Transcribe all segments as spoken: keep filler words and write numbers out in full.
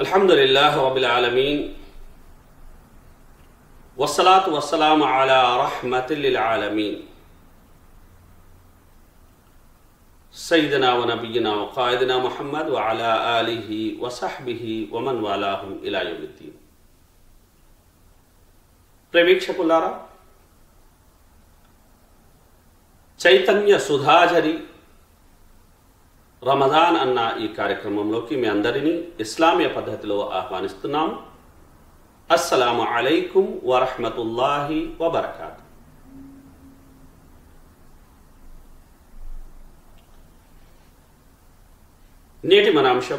అల్హమ్దులిల్లాహి రబ్బిల్ ఆలమీన్ వస్సలాతు వస్సలాము అలా రహ్మతిల్ లిల్ ఆలమీన్ సయ్యిదనా వ నబియ్యినా వ ఖాయిదినా ముహమ్మద్ వ అలా ఆలిహి వ సహ్బిహి వ మన్ వాలాహుం ఇలా యౌమిద్దీన్. ప్రేక్షకులారా, చైతన్య సుధాజరి రమదాన్ అన్న ఈ కార్యక్రమంలోకి మీ అందరినీ ఇస్లామీయ పద్ధతిలో ఆహ్వానిస్తున్నాము. అస్సలాము అలైకుం వరహ్మతుల్లాహి వబరకాతు. నేటి మన అంశం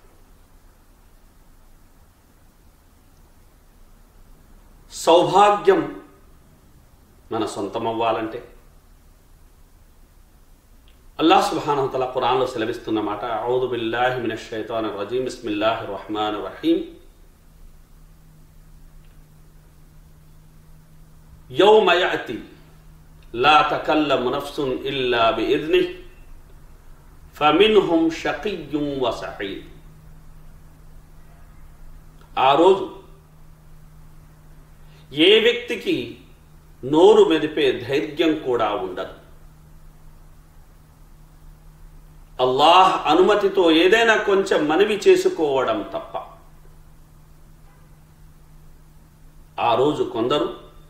సౌభాగ్యం మన సొంతమవ్వాలంటే అల్లాహ్ సుబ్హానహు వ తఆలా ఖురాన్లో సెలవిస్తున్న మాట, అఊదు బిల్లాహి మినష్ షైతానిర్ రజీం, బిస్మిల్లాహిర్ రహ్మానిర్ రహీం. యౌమ యఅతి లా తకల్లము నఫ్సున్ ఇల్లా బిఇజ్నిహి ఫమిన్హుం షకియ్యుం వ సഈద్. ఆ రోజు ఏ వ్యక్తికి నోరు మెదిపే ధైర్యం కూడా ఉండదు. అల్లాహ్ అనుమతితో ఏదైనా కొంచెం మనవి చేసుకోవడం తప్ప. ఆ రోజు కొందరు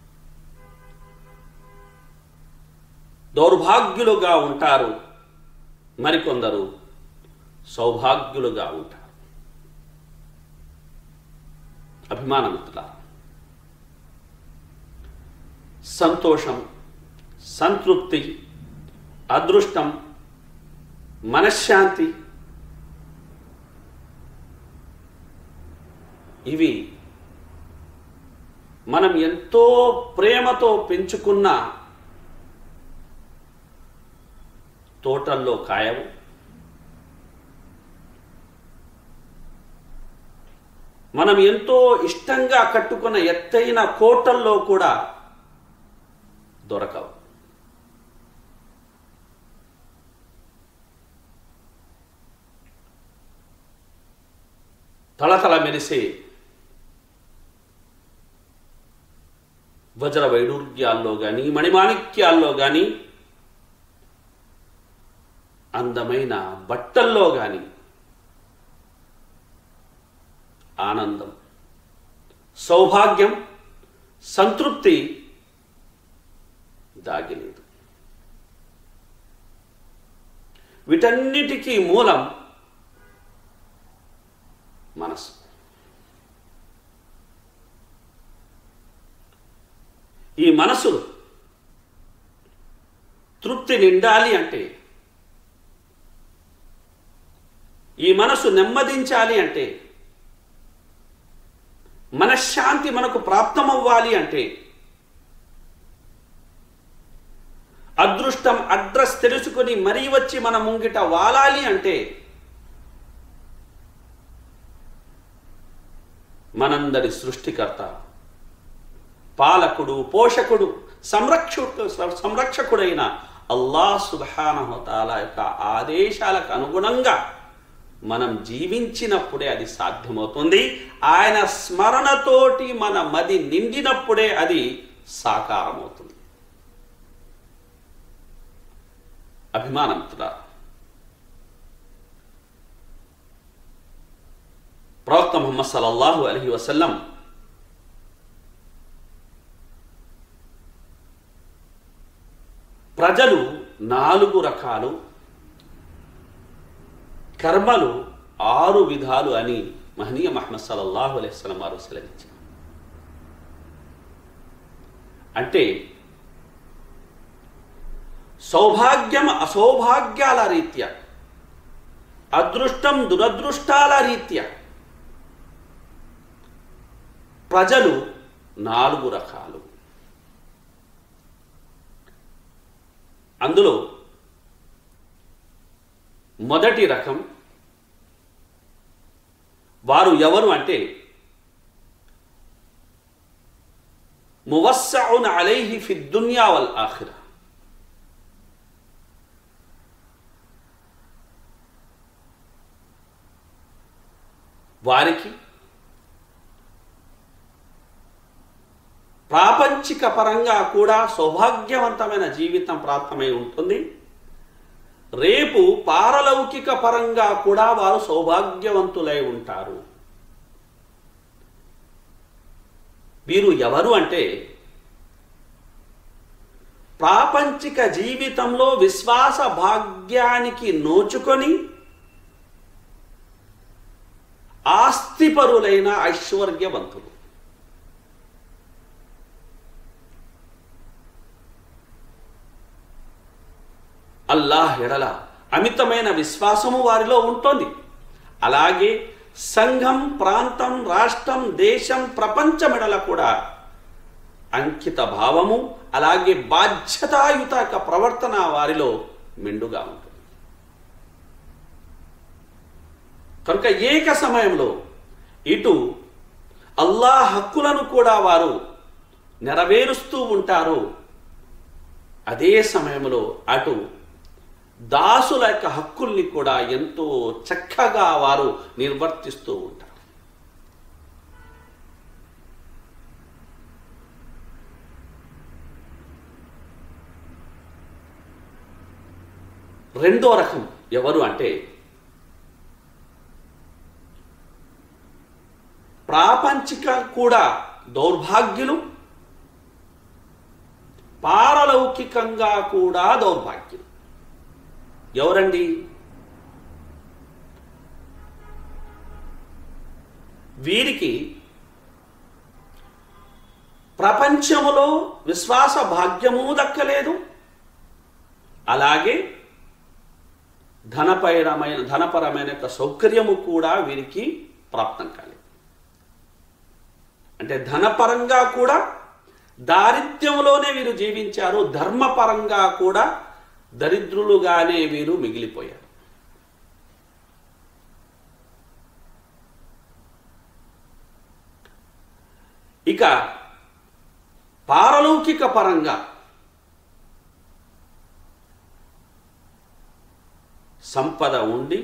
దౌర్భాగ్యులుగా ఉంటారు, మరికొందరు సౌభాగ్యులుగా ఉంటారు. అభిమానమిత్రులారా, సంతోషం, సంతృప్తి, అదృష్టం, మనశ్శాంతి ఇవి మనం ఎంతో ప్రేమతో పెంచుకున్న తోటల్లో కాయవు. మనం ఎంతో ఇష్టంగా కట్టుకున్న ఎత్తైన కోటల్లో కూడా దొరకవు. తళతళ మెరిసే వజ్ర వైడూర్యాల్లో కానీ మణిమాణిక్యాల్లో కానీ అందమైన బట్టల్లో కానీ ఆనందం, సౌభాగ్యం, సంతృప్తి దాగిలేదు. వీటన్నిటికీ మూలం మనసు. ఈ మనసు తృప్తి నిండాలి అంటే, ఈ మనసు నెమ్మదించాలి అంటే, మనశ్శాంతి మనకు ప్రాప్తమవ్వాలి అంటే, అదృష్టం అడ్రస్ తెలుసుకొని మరీ వచ్చి మన ముంగిట వాలాలి అంటే మనందరి సృష్టికర్త, పాలకుడు, పోషకుడు, సంరక్షకుడు సంరక్షకుడైన అల్లాహ్ సుబ్హానహు వ తఆలా యొక్క ఆదేశాలకు అనుగుణంగా మనం జీవించినప్పుడే అది సాధ్యమవుతుంది. ఆయన స్మరణతోటి మన మది నిండినప్పుడే అది సాకారమవుతుంది. అభిమానంతుడా, ప్రవక్త ముహమ్మద్ సల్లల్లాహు అలైహి వసల్లం ప్రజలు నాలుగు రకాలు, కర్మలు ఆరు విధాలు అని మహనీయ ముహమ్మద్ సల్లల్లాహు అలైహి వసల్లం వారు సెలవించారు. అంటే సౌభాగ్యం అసౌభాగ్యాల రీత్యా, అదృష్టం దురదృష్టాల రీత్యా ప్రజలు నాలుగు రకాలు. అందులో మొదటి రకం వారు ఎవరు అంటే, మువస్సఉన్ అలైహి ఫి దున్యా వల్ ఆఖిరా. వారికి ప్రాపంచిక పరంగా కూడా సౌభాగ్యవంతమైన జీవితం ప్రాప్తమై ఉంటుంది. రేపు పారలౌకిక పరంగా కూడా వారు సౌభాగ్యవంతులై ఉంటారు. వీరు ఎవరు అంటే, ప్రాపంచిక జీవితంలో విశ్వాస భాగ్యానికి నోచుకొని ఆస్తిపరులైన ఐశ్వర్యవంతులు. అల్లాహ్ ఎడల అమితమైన విశ్వాసము వారిలో ఉంటుంది. అలాగే సంఘం, ప్రాంతం, రాష్ట్రం, దేశం, ప్రపంచమెడల కూడా అంకిత భావము, అలాగే బాధ్యతాయుత ప్రవర్తన వారిలో మెండుగా ఉంటుంది. కనుక ఏక సమయంలో ఇటు అల్లాహ్ హక్కులను కూడా వారు నెరవేరుస్తూ ఉంటారు, అదే సమయంలో అటు దాసుల యొక్క హక్కుల్ని కూడా ఎంతో చక్కగా వారు నిర్వర్తిస్తూ ఉంటారు. రెండో రకం ఎవరు అంటే, ప్రాపంచిక కూడా దౌర్భాగ్యులు, పారలౌకికంగా కూడా దౌర్భాగ్యులు. ఎవరండి? వీరికి ప్రపంచములో విశ్వాస భాగ్యము దక్కలేదు, అలాగే ధనపరమైన ధనపరమైన యొక్క సౌకర్యము కూడా వీరికి ప్రాప్తం కాలేదు. అంటే ధనపరంగా కూడా దారిద్ర్యంలోనే వీరు జీవించారు, ధర్మపరంగా కూడా దరిద్రులుగానే వీరు మిగిలిపోయారు. ఇక పారలౌకిక పరంగా సంపద ఉండి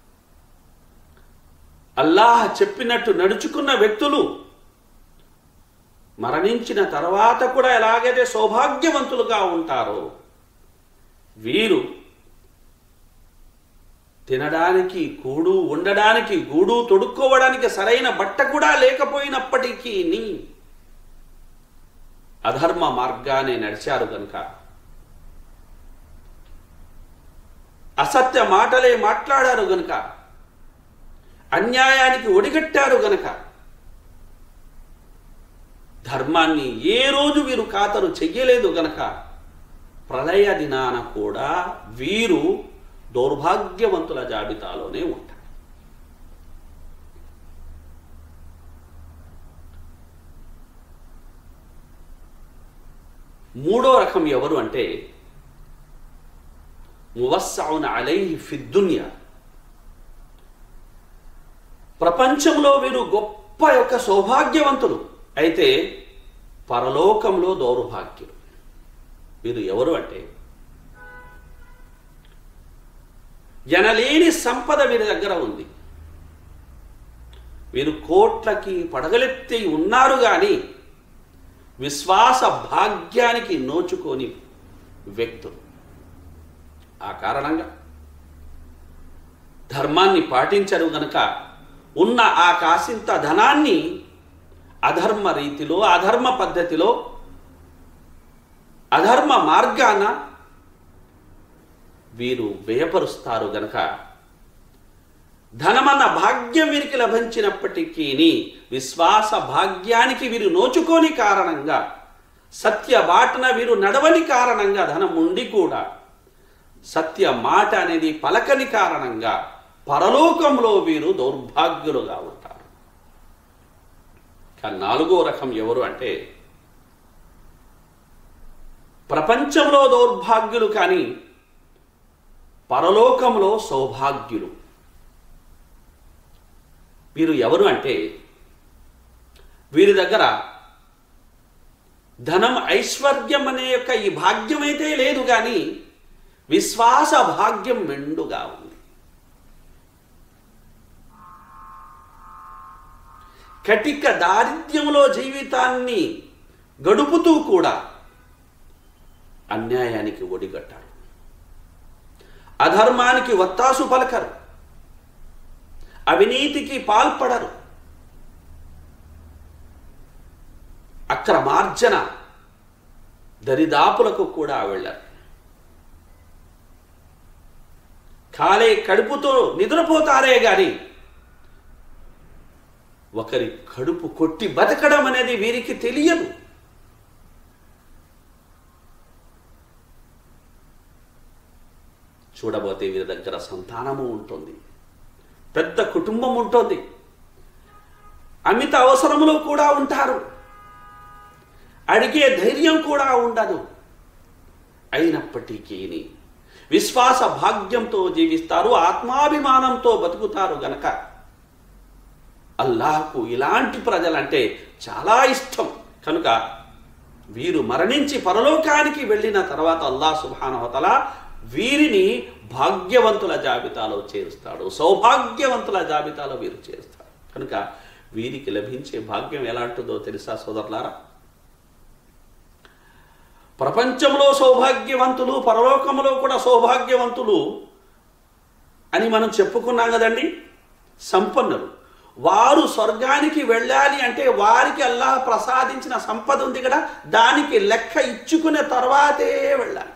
అల్లాహ్ చెప్పినట్టు నడుచుకున్న వ్యక్తులు మరణించిన తర్వాత కూడా ఎలాగైతే సౌభాగ్యవంతులుగా ఉంటారో, వీరు తినడానికి కూడు, ఉండడానికి గూడు, తొడుక్కోవడానికి సరైన బట్ట కూడా లేకపోయినప్పటికీ అధర్మ మార్గాన్ని నడిచారు గనుక, అసత్య మాటలే మాట్లాడారు గనుక, అన్యాయానికి ఒడిగట్టారు గనుక, ధర్మాన్ని ఏ రోజు వీరు ఖాతరు చెయ్యలేదు గనక, ప్రళయ దినాన కూడా వీరు దౌర్భాగ్యవంతుల జాబితాలోనే ఉంటారు. మూడో రకం ఎవరు అంటే, మువస్సఉన అలైహి ఫిద్దున్యా, ప్రపంచంలో వీరు గొప్ప యొక్క సౌభాగ్యవంతులు, అయితే పరలోకంలో దౌర్భాగ్యులు. వీరు ఎవరు అంటే, ఎనలేని సంపద వీరి దగ్గర ఉంది, వీరు కోట్లకి పడగలెత్తి ఉన్నారు కానీ విశ్వాస భాగ్యానికి నోచుకొని వ్యక్తులు. ఆ కారణంగా ధర్మాన్ని పాటించరు గనక ఉన్న ఆ కాసింత ధనాన్ని అధర్మ రీతిలో, అధర్మ పద్ధతిలో, అధర్మ మార్గాన వీరు వ్యయపరుస్తారు గనక ధనమన్న భాగ్యం వీరికి లభించినప్పటికీ విశ్వాస భాగ్యానికి వీరు నోచుకోని కారణంగా, సత్య బాటన వీరు నడవని కారణంగా, ధనం ఉండి కూడా సత్య మాట అనేది పలకని కారణంగా పరలోకంలో వీరు దౌర్భాగ్యులుగా ఉంటారు. కానీ నాలుగో రకం ఎవరు అంటే, ప్రపంచంలో దౌర్భాగ్యులు కానీ పరలోకంలో సౌభాగ్యులు. వీరు ఎవరు అంటే, వీరి దగ్గర ధనం, ఐశ్వర్యం అనే యొక్క ఈ భాగ్యం అయితే లేదు కానీ విశ్వాస భాగ్యం మెండుగా ఉంది. కటిక దారిద్ర్యంలో జీవితాన్ని గడుపుతూ కూడా అన్యాయానికి ఒడిగట్టారు, అధర్మానికి వత్తాసు పలకరు, అవినీతికి పాల్పడరు, అక్రమార్జన దరిదాపులకు కూడా వెళ్ళరు. కాలే కడుపుతో నిద్రపోతారే గాని ఒకరి కడుపు కొట్టి బతకడం అనేది వీరికి తెలియదు. చూడబోతే వీరి దగ్గర సంతానము ఉంటుంది, పెద్ద కుటుంబం ఉంటుంది, అమిత అవసరములో కూడా ఉంటారు, అడిగే ధైర్యం కూడా ఉండదు. అయినప్పటికీ విశ్వాస భాగ్యంతో జీవిస్తారు, ఆత్మాభిమానంతో బతుకుతారు గనక అల్లాహకు ఇలాంటి ప్రజలంటే చాలా ఇష్టం. కనుక వీరు మరణించి పరలోకానికి వెళ్ళిన తర్వాత అల్లాహ్ సుబ్హానహు వ తఆలా వీరిని భాగ్యవంతుల జాబితాలో చేరుస్తాడు, సౌభాగ్యవంతుల జాబితాలో వీరు చేరుస్తాడు. కనుక వీరికి లభించే భాగ్యం ఎలాంటిదో తెలుసా సోదరులారా? ప్రపంచంలో సౌభాగ్యవంతులు, పరలోకంలో కూడా సౌభాగ్యవంతులు అని మనం చెప్పుకున్నాం కదండి. సంపన్నులు వారు స్వర్గానికి వెళ్ళాలి అంటే వారికి అల్లాహ్ ప్రసాదించిన సంపద ఉంది కదా, దానికి లెక్క ఇచ్చుకునే తర్వాతే వెళ్ళాలి.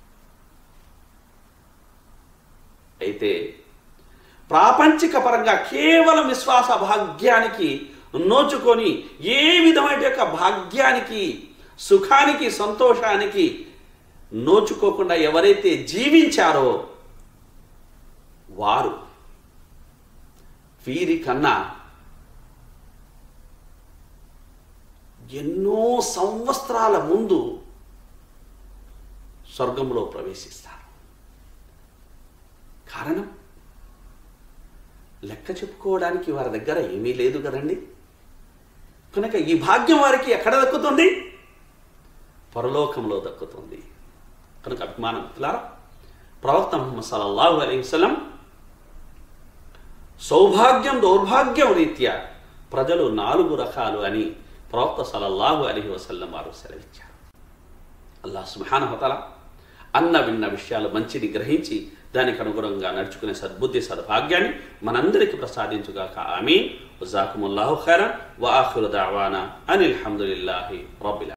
అయితే ప్రాపంచిక పరంగా కేవలం విశ్వాస భాగ్యానికి నోచుకొని ఏ విధమైన యొక్క భాగ్యానికి, సుఖానికి, సంతోషానికి నోచుకోకుండా ఎవరైతే జీవించారో వారు వీరికన్నా ఎన్నో సంవత్సరాల ముందు స్వర్గంలో ప్రవేశిస్తారు. కారణం లెక్క చెప్పుకోవడానికి వారి దగ్గర ఏమీ లేదు కదండి. కనుక ఈ భాగ్యం వారికి ఎక్కడ దక్కుతుంది? పరలోకంలో దక్కుతుంది. కనుక అభిమానం మిత్రులారా, ప్రవక్త ముహమ్మద్ సల్లల్లాహు అలైహి వసల్లం సౌభాగ్యం దౌర్భాగ్యం రీత్యా ప్రజలు నాలుగు రకాలు అని ప్రవక్త సల్లల్లాహు అలైహి వసల్లం వారు సెలవిచ్చారు. అల్లాహ్ సుబ్హానహు వ తఆలా అన్న విన్న విషయాలు మంచిని గ్రహించి దానికి అనుగుణంగా నడుచుకునే సద్బుద్ధి, సద్భాగ్యాన్ని మనందరికీ ప్రసాదించుగాక. ఆమీన్. జజాకుముల్లాహు ఖైరన్. వ ఆఖిరు దఅవానా అనిల్ హమ్దులిల్లాహి రబ్బిల్